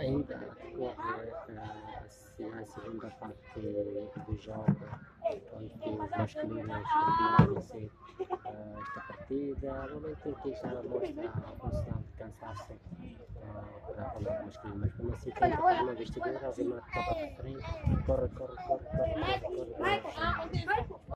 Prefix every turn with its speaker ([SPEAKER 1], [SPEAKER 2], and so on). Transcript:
[SPEAKER 1] ainda decorre a segunda parte do jogo, onde os masculinos continuam a vencer esta partida. No momento já mostra algum sinal de cansaço para o lado masculino, mas como assim tenta para uma investidura, o Vimar toca para frente, corre, corre, corre, corre, corre, corre, corre.